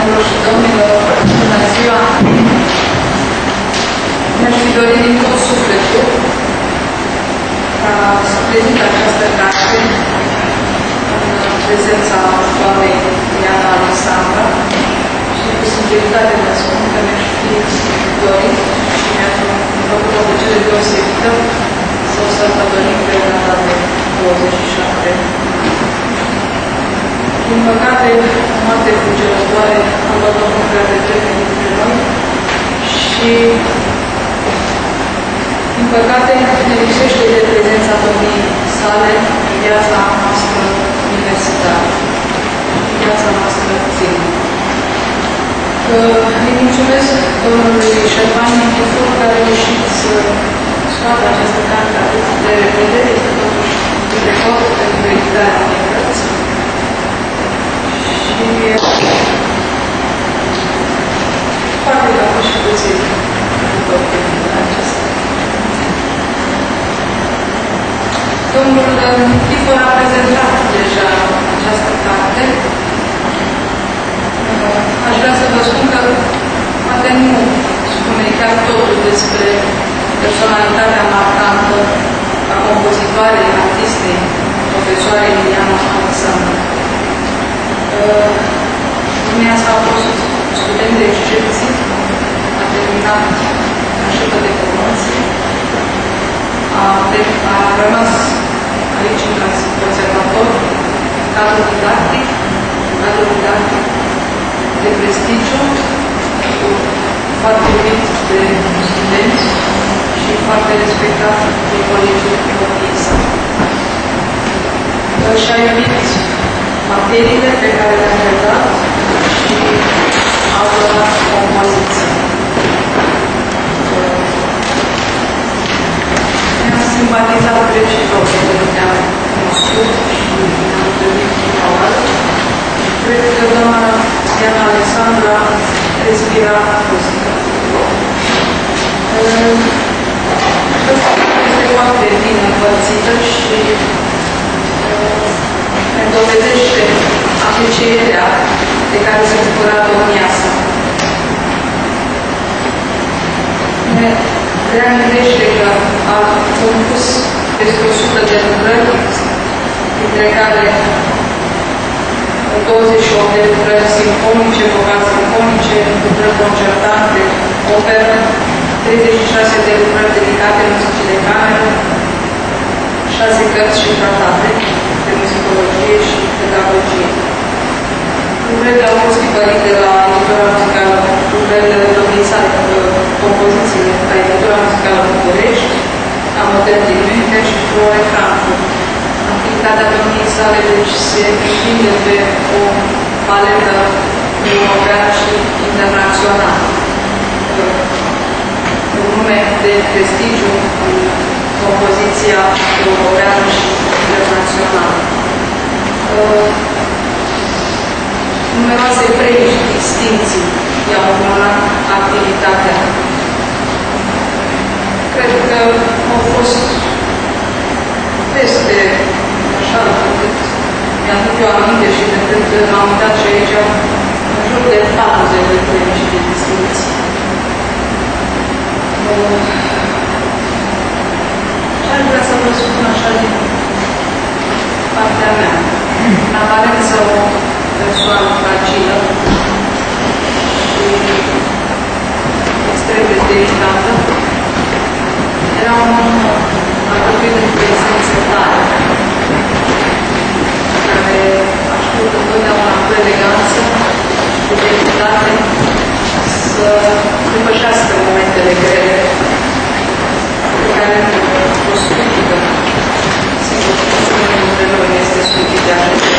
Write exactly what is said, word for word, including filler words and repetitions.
Doamnelor și domnilor, bună ziua! Mi-aș fi dorit din tot sufletul ca să prezint această carte în prezența doamnei LIANA ALEXANDRA și cu sinceritate vă spun că mi-aș fi dorit și mi-aș fi făcut o plăcere deosebită să o sărbătorim pe data de douăzeci și șapte. Din păcate, o moarte cugerătoare a luat o prea de vreme dintre noi și, din păcate, ne lipsește de prezența domniei sale în viața noastră universitară, în viața noastră zilnică. Îi mulțumesc domnului Șerban Nichifor, care a reușit să scoată această carte atât de repede, este totuși un record pentru editarea unei cărți. Și poate că a fost și puțin după primul acesta. Domnul Nichifor a prezentat deja această carte. Aș vrea să vă spun că poate nu spune chiar totul despre personalitatea marcantă a compozitoarei, artistei, profesoarei LIANA ALEXANDRA. Dumneavoastră a fost student de excepție, a terminat la șefă de promoție, a, a rămas aici în conservator, cadru didactic, cadru didactic de prestigiu, foarte iubit de studenți și foarte respectat de colegiul copiii săi. Și-a iubit materiile pe care le-am predat și a adorat compoziția. Ne-am simpatizat reciproc pentru că ne-am cunoscut și ne-am întâlnit prima oară. Cred că doamna LIANA ALEXANDRA respira muzică. Este foarte bine împărțită și ne dovedește aprecierea de care se bucura domnia sa. Ne reamintește că a compus peste o sută de lucrări, dintre care douăzeci și opt de lucrări simfonice, vocali simfonice, lucrări concertante, operă, treizeci și șase de lucrări dedicate muzicii de cameră, șase cărți și tratate de muzicologie și pedagogie. Lucrările au fost tipărite la editura muzicală, lucrările de domnii sale, compozițiile la editura muzicală Bucharest, a Modern din München și Flore Frankfurt. Activitatea domniei sale deci se extinde pe o paletă europeană și internațională. Un nume de prestigiu în compoziția europeană și internațională. Numeroase premii și distinții i-au urmat activitatea. Cred că au fost peste, așa, cât mi-aduc eu aminte și de cât m-am uitat și aici, în jur de patruzeci de premii și de distinții. Și aș vrea să vă spun așa din partea mea. În aparență o persoană fragilă și extrem de delicată. Era un om alcătuit de prezență tare, care a știut întotdeauna cu eleganță și cu demnitate să depășească momentele grele pe care o stupită. Sigur, unul dintre noi este stupid de așa.